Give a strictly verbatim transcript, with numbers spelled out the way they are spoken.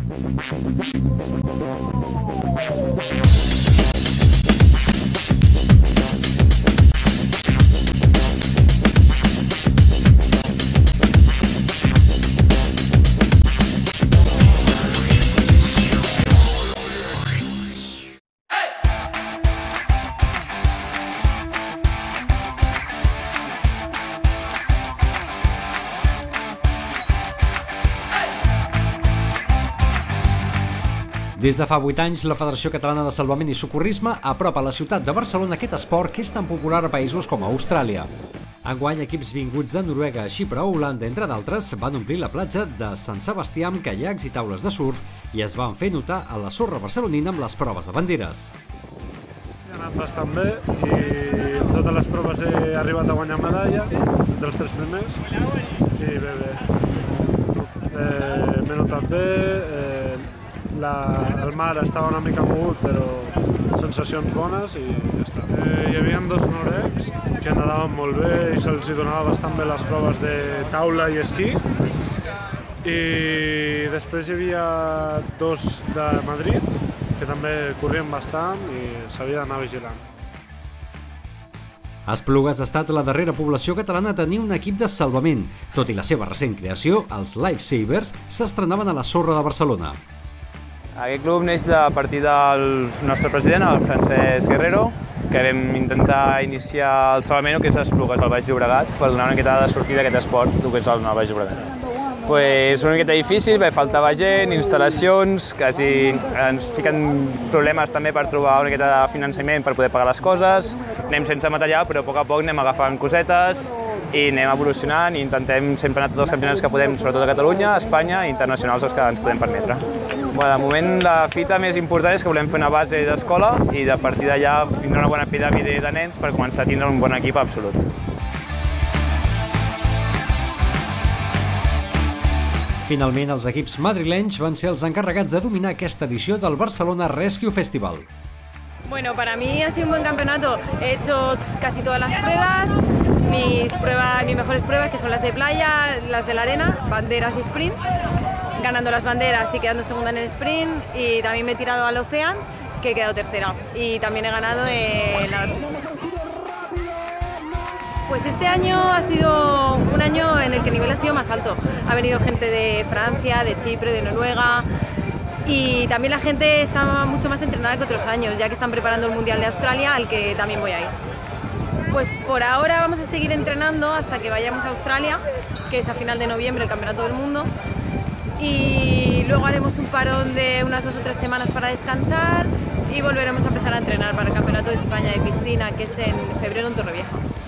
Des de fa vuit anys, la Federació Catalana de Salvament i Socorrisme apropa a la ciutat de Barcelona aquest esport que és tan popular a països com Austràlia. Enguany, equips vinguts de Noruega, Xipre o Holanda, entre d'altres, van omplir la platja de Sant Sebastià amb caiacs i taules de surf i es van fer notar a la sorra barcelonina amb les proves de banderes. He anat bastant bé i en totes les proves he arribat a guanyar medalla, dels tres primers, i bé, bé. Eh, M'he notat bé, eh, la, el mar estava una mica mogut, però sensacions bones i ja està. Eh, hi havia dos noruecs que nadaven molt bé i se'ls donava bastant bé les proves de taula i esquí. I després hi havia dos de Madrid, que també corrien bastant i s'havia d'anar vigilant. Esplugues ha estat la darrera població catalana a tenir un equip de salvament. Tot i la seva recent creació, els Lifesavers s'estrenaven a la sorra de Barcelona. Aquest club neix a partir del nostre president, el Francesc Guerrero, que vam intentar iniciar el salvament, que és Esplugues al Baix Llobregat, per donar una miqueta de sortida a aquest esport, el que és el Baix Llobregat. Pues una miqueta difícil, perquè faltava gent, instal·lacions, quasi ens fiquen problemes també per trobar una miqueta de finançament per poder pagar les coses. Anem sense material, però a poc a poc anem agafant cosetes i anem evolucionant i intentem sempre anar a tots els campionats que podem, sobretot a Catalunya, a Espanya i internacionals els que ens podem permetre. Bueno, de moment la fita més important és que volem fer una base d'escola i a partir d'allà tindre una bona piràmide de nens per començar a tindre un bon equip absolut. Finalment, els equips madrilenys van ser els encarregats de dominar aquesta edició del Barcelona Rescue Festival. Bueno, para mí ha sido un buen campeonato. He hecho casi todas las pruebas, mis pruebas, mis mejores pruebas, que son las de playa, las de la arena, banderas y sprint, ganando las banderas y quedando segunda en el sprint, y también me he tirado al Ocean, que he quedado tercera, y también he ganado en las... Pues este año ha sido un año en el que el nivel ha sido más alto. Ha venido gente de Francia, de Chipre, de Noruega, y también la gente está mucho más entrenada que otros años, ya que están preparando el Mundial de Australia, al que también voy a ir. Pues por ahora vamos a seguir entrenando hasta que vayamos a Australia, que es a final de noviembre el Campeonato del Mundo, y luego haremos un parón de unas dos o tres semanas para descansar y volveremos a empezar a entrenar para el Campeonato de España de Piscina, que es en febrero en Torrevieja.